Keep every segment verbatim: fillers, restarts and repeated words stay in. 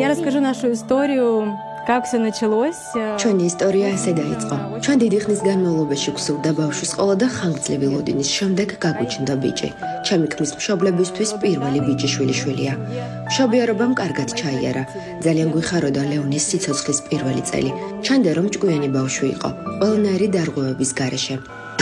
Я расскажу нашу историю, как все началось. Ჩვენი ისტორია ესე დაიწყო. ჩვენ დიდი ხნის განმავლობაში გვსურდა ბავშვის ყოლა და ხანგრძლივი ლოდინის შემდეგ გაგუჩნდა ბიჭი. ჩემი ქმრის მშობლებისთვის პირველი ბიჭიშვილი შვილია. მშობიარობამ კარგად ჩაიარა. ძალიან გვიხაროდა ლეონის სიცოცხლის პირველი წელი. ჩანდა რომ ჭკვიანი ბავშვი იყო, ყველანაირი დარღვევების გარეშე.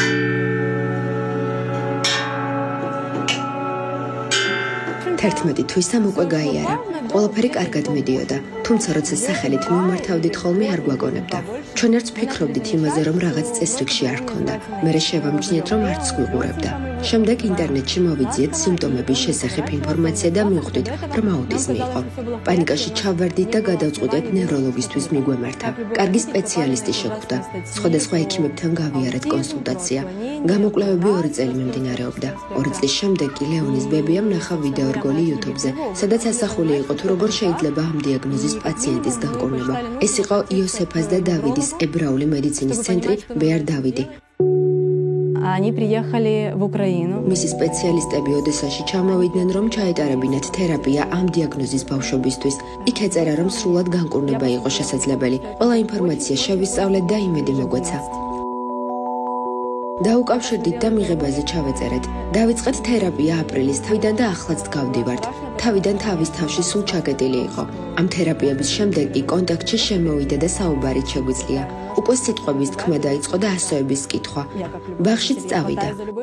თერთმეტი თვისამ უკვე გაიარა. ყველაფერი კარგად მიდიოდა, თუმცა როცა სახელით მიმართავდით ხოლმე არ გვაგონებდა. ჩვენ ერთს ფიქრობდით იმაზე, რომ რაღაც წესრიგში არ ჰქონდა. მერე შევამჩნიეთ, რომ არც გვიყურებდა. შემდეგ ინტერნეტში მოვიძიეთ სიმპტომების შესახებ ინფორმაცია და მივხვდით, რომ აუტიზმი იყო. პანიკაში ჩავარდით და გადავწყვიტეთ ნევროლოგისთვის მიგვემართა. კარგი სპეციალისტი შეხვდა. სხვადასხვა ექიმებთან გავიარეთ კონსულტაცია. გამოკვლევები ორი წელი მიმდინარეობდა. ორი წლის შემდეგ კი ლეონის ბებიამ ნახა ვიდეო რგოლი YouTube-ზე, სადაც ასახული იყო თუ როგორ შეიძლება ამ დიაგნოზის პაციენტის განკურნება. ეს იყო იოსეფას და დავიდის ებრაული მედიცინის ცენტრი ბეარ დავიდი. Они приехали в Украину. მისი სპეციალისტები ოდესაში ჩამოვიდნენ, რომ ჩაეტარებინათ თერაპია ამ დიაგნოზის ბავშვებისთვის. იქ ეწერა, რომ სრულად განკურნება იყო შესაძლებელი. ყველა ინფორმაცია შევისწავლეთ და იმედი მოგვეცა. დაუკავშირდით და მიღებაზე ჩავეწერეთ. დავიწყეთ თერაპია აპრილის თავიდან და ახლაც გავდივართ. თავიდან თავის თავში სულ ჩაკეტილი იყო. ამ თერაპიების შემდეგ კი კონტაქტში შემოვიდა და საუბარით შეგვიძლია. უკვე სიტყვების თქმა დაიწყო და ასოების კითხვა. ბაღშიც წავიდა.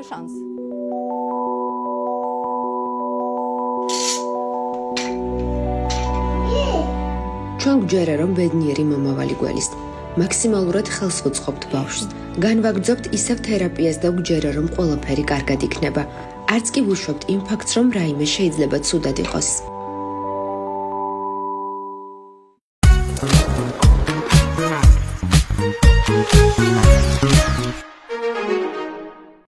ჩვენ გვჯერა, რომ ბედნიერი მომავალი გველის. მაქსიმალურად ხელს ვუწყობთ ბავშვს. განვაგრძობთ ისევ თერაპიას და გვჯერა, რომ ყველაფერი კარგად იქნება. არც კი ვუშვებთ იმ ფაქტს, რომ რაიმე შეიძლება ცუდად იყოს.